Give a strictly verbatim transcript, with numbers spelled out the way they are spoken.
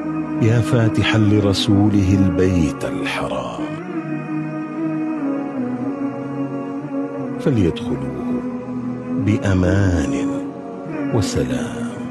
يا فاتحا لرسوله البيت الحرام، فليدخلوه بأمان وسلام.